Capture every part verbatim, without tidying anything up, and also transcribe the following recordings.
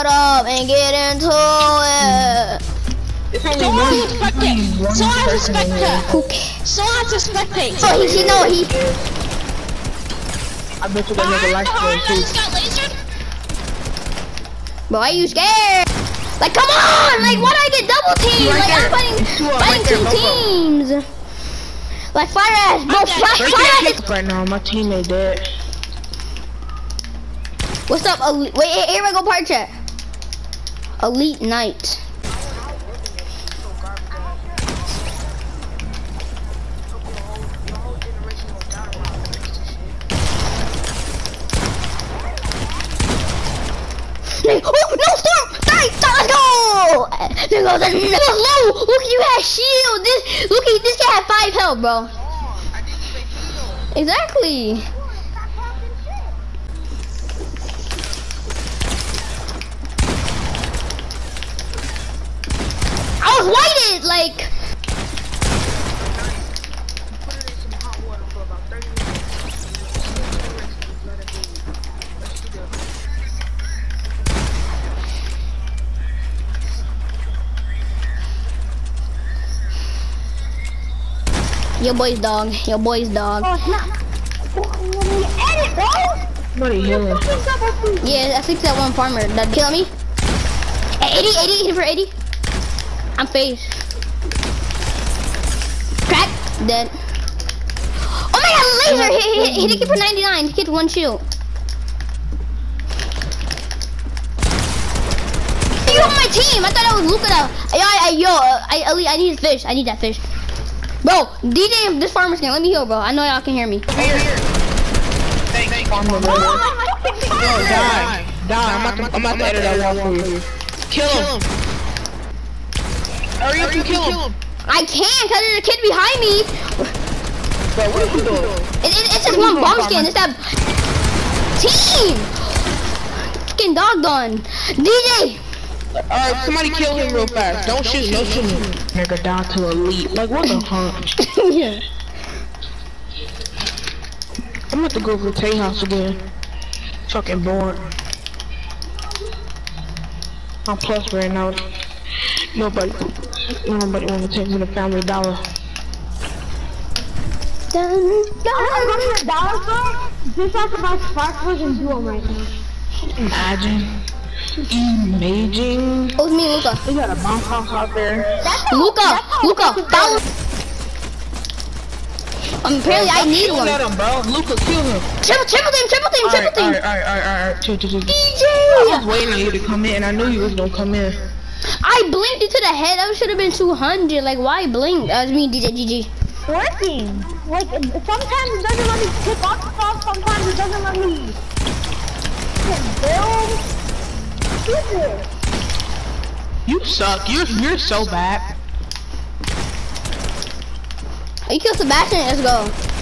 up and get into it. Someone has to spectate. Someone has to spectate. Who cares? Someone has to spectate. Oh, he, he know he. I bet you that nigga likes Behind, to just got lasered. Bro, why are you scared? Like, come on! Like, why do I get double teamed? Right Like, there. I'm fighting, Two up fighting right there, two teams. Like, fire ass, bro, I'm fire, dead. fire ass. right now. My teammate dead. What's up, Elite? Wait, here, here we go, part chat. Elite Knight. Oh, no, Storm! Sorry, stop, let's go! There goes another low! Look, you have shield! This, look, this guy had five health, bro. Exactly. I was whited, like... Your boy's dog. Your boy's dog. Oh, it's not. Edit, bro. What are you healing? Yeah, I think that one farmer that killed me. Hey, eighty, eighty, hit for eighty. I'm phased. Crack, dead. Oh my god, laser! He, he, he hit it for ninety-nine. He hit one shield. You on my team? I thought I was Luca though. Yo, I, I, yo, uh, I, Ali, I need fish. I need that fish. Bro, D J, this farmer's gonna let me heal, bro. I know y'all can hear me. Here. Thanks, thanks. Farmer, bro. Yo, die. Die. I'm about to, I'm about to edit that one for you. Kill him. Hurry up and kill him. I can't, cause there's a kid behind me. Bro, what are you doing? It, it, it's just one bomb skin. It's that team. Fucking dog gone. D J. Alright, somebody kill him real fast. Don't shoot, no shooting. Nigga down to elite. Like, what the fuck? Yeah. I'm about to go to Tay house again. Fucking bored. I'm plus right now. Nobody, nobody want to take me to Family Dollar. Dun, I'm dun. going to the dollar store. Just talk about sparklers and duo right now. Imagine. Imaging. It was me, Luca. We got a bomb house out there. Luca, Luca, follow. Um, apparently I need one. Let him, bro. Luca, kill him. Triple, triple team, triple team, triple team. Alright, alright, alright, alright. Chill, chill, chill. D J. I was waiting on you to come in. I knew you was gonna come in. I blinked into the head. That should have been two hundred. Like, why blink? That was me, D J G G. Working. Like, sometimes it doesn't let me pick up stuff, sometimes it doesn't let me build. Stupid. You suck. You're you're so bad. You killed Sebastian. Let's go.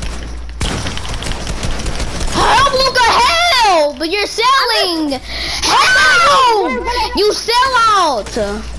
Help, Luca, help! But you're selling. Help! You sell out.